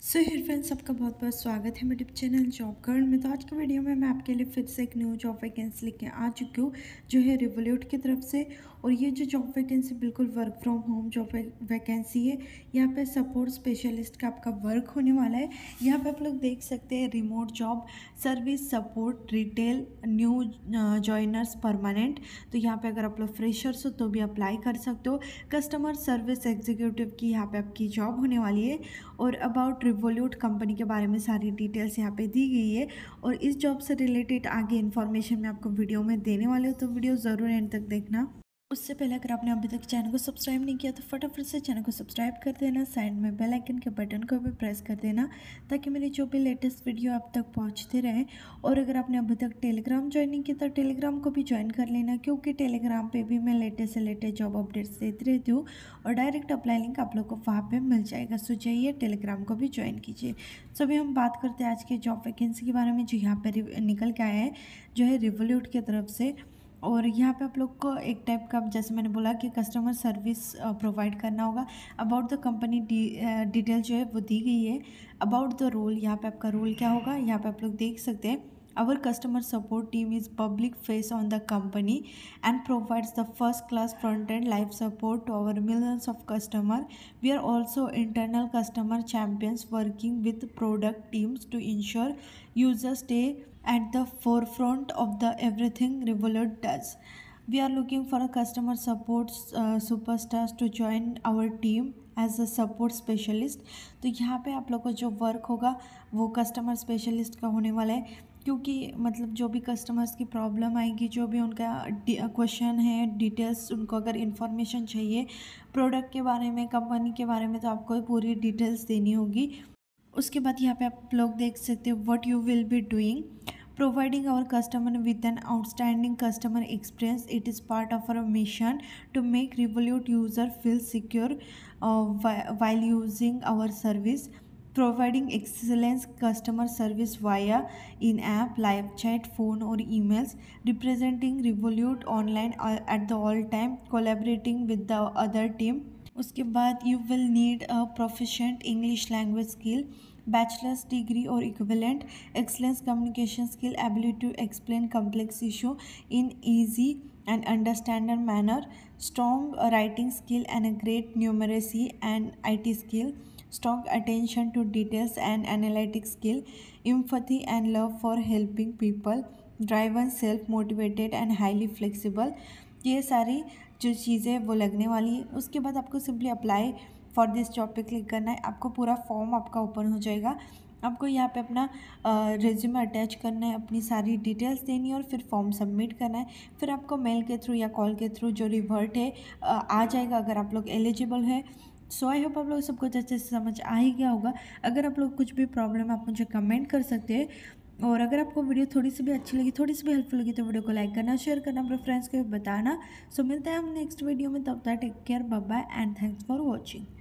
So here friends, आपका बहुत बहुत स्वागत है मेरे चैनल जॉब गर्ल में। तो आज की वीडियो में मैं आपके लिए फिर से एक न्यू जॉब वैकेंसी लेके आ चुकी हूँ जो है रिवोल्यूट की तरफ से। और ये जो जॉब वैकेंसी बिल्कुल work from home job vacancy है। यहाँ पे सपोर्ट स्पेशलिस्ट का आपका वर्क होने वाला है। यहाँ पे आप लोग देख सकते हैं remote job, service support, retail, new joiners, permanent. तो यहाँ पे अगर आप लोग फ्रेशर्स हो तो भी अप्लाई कर सकते हो। कस्टमर सर्विस एग्जीक्यूटिव की यहाँ पे आपकी जॉब होने वाली है। और अबाउट रिवोल्यूट कंपनी के बारे में सारी डिटेल्स यहाँ पे दी गई है। और इस जॉब से रिलेटेड आगे इन्फॉर्मेशन मैं आपको वीडियो में देने वाली हूँ, तो वीडियो ज़रूर एंड तक देखना। उससे पहले अगर आपने अभी तक चैनल को सब्सक्राइब नहीं किया तो फटाफट से चैनल को सब्सक्राइब कर देना, साइड में बेल आइकन के बटन को भी प्रेस कर देना ताकि मेरी जो भी लेटेस्ट वीडियो आप तक पहुंचते रहें। और अगर आपने अभी तक टेलीग्राम ज्वाइन नहीं किया तो टेलीग्राम को भी ज्वाइन कर लेना, क्योंकि टेलीग्राम पे भी मैं लेटेस्ट से लेटेस्ट जॉब अपडेट्स देती रहती हूँ। और डायरेक्ट अप्लाई लिंक आप लोग को वहाँ पर मिल जाएगा। सो जाइए टेलीग्राम को भी ज्वाइन कीजिए। सो अभी हम बात करते हैं आज के जॉब वैकेंसी के बारे में जो यहाँ पर निकल के आया है, जो है रिवोल्यूट की तरफ से। और यहाँ पे आप लोग को एक टाइप का, जैसे मैंने बोला कि कस्टमर सर्विस प्रोवाइड करना होगा। अबाउट द कंपनी डिटेल जो है वो दी गई है। अबाउट द रोल, यहाँ पे आपका रोल क्या होगा यहाँ पे आप लोग देख सकते हैं। Our customer support team is public face on the company and provides the first class front end live support to our millions of customers. We are also internal customer champions working with product teams to ensure users stay at the forefront of the everything Revolut does. We are looking for a customer support superstars to join our team as a support specialist. तो यहाँ पे आप लोग को जो work होगा वो customer specialist का होने वाला है, क्योंकि मतलब जो भी कस्टमर्स की प्रॉब्लम आएगी, जो भी उनका क्वेश्चन है, डिटेल्स, उनको अगर इन्फॉर्मेशन चाहिए प्रोडक्ट के बारे में, कंपनी के बारे में, तो आपको पूरी डिटेल्स देनी होगी। उसके बाद यहाँ पे आप लोग देख सकते हो what you will be doing, providing our customer with an outstanding customer experience. It is part of our mission to make Revolut user feel secure while using our service. Providing excellent customer service via in-app, live chat, phone or emails. Representing Revolut online at the all time. Collaborating with the other team. उसके बाद you will need a proficient English language skill, bachelor's degree or equivalent, excellent communication skill, ability to explain complex issue in easy and understandable manner, strong writing skill and a great numeracy and IT skill, strong attention to details and analytic skill, empathy and love for helping people, driven, self motivated and highly flexible। ये सारी जो चीज़ें वो लगने वाली है। उसके बाद आपको simply apply for this job पे क्लिक करना है। आपको पूरा फॉर्म आपका ओपन हो जाएगा। आपको यहाँ पे अपना रिज्यूमे अटैच करना है, अपनी सारी डिटेल्स देनी है और फिर फॉर्म सबमिट करना है। फिर आपको मेल के थ्रू या कॉल के थ्रू जो रिवर्ट है आ जाएगा, अगर आप लोग एलिजिबल है। सो आई होप आप लोग सब कुछ अच्छे से समझ आ ही गया होगा। अगर आप लोग कुछ भी प्रॉब्लम आप मुझे कमेंट कर सकते हैं। और अगर आपको वीडियो थोड़ी सी भी अच्छी लगी, थोड़ी सी भी हेल्पफुल लगी, तो वीडियो को लाइक करना, शेयर करना, अपने फ्रेंड्स को भी बताना। सो मिलते हैं हम नेक्स्ट वीडियो में, तब तक take care, bye bye and thanks for watching.